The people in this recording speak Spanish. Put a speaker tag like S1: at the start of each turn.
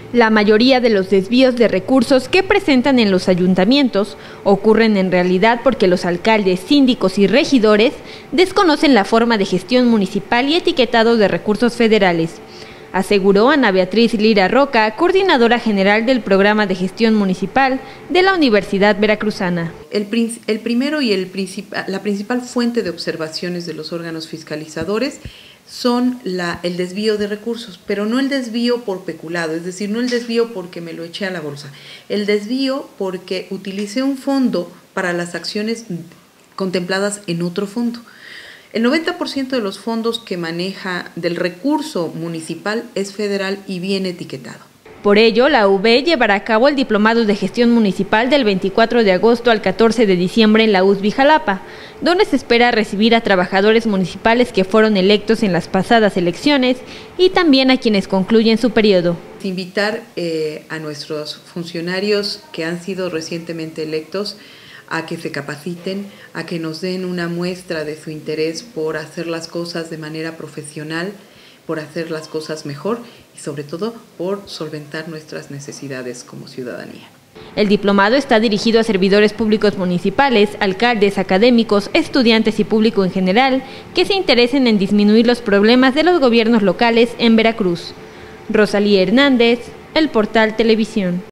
S1: La mayoría de los desvíos de recursos que presentan en los ayuntamientos ocurren en realidad porque los alcaldes, síndicos y regidores desconocen la forma de gestión municipal y etiquetado de recursos federales, aseguró Ana Beatriz Lira Roca, coordinadora general del Programa de Gestión Municipal de la Universidad Veracruzana.
S2: El primero y la principal fuente de observaciones de los órganos fiscalizadores son el desvío de recursos, pero no el desvío por peculado, es decir, no el desvío porque me lo eché a la bolsa, el desvío porque utilicé un fondo para las acciones contempladas en otro fondo. El 90% de los fondos que maneja del recurso municipal es federal y bien etiquetado.
S1: Por ello, la UV llevará a cabo el Diplomado de Gestión Municipal del 24 de agosto al 14 de diciembre en la USBI Jalapa, donde se espera recibir a trabajadores municipales que fueron electos en las pasadas elecciones y también a quienes concluyen su periodo.
S2: Invitar a nuestros funcionarios que han sido recientemente electos a que se capaciten, a que nos den una muestra de su interés por hacer las cosas de manera profesional, por hacer las cosas mejor y sobre todo por solventar nuestras necesidades como ciudadanía.
S1: El diplomado está dirigido a servidores públicos municipales, alcaldes, académicos, estudiantes y público en general que se interesen en disminuir los problemas de los gobiernos locales en Veracruz. Rosalía Hernández, El Portal Televisión.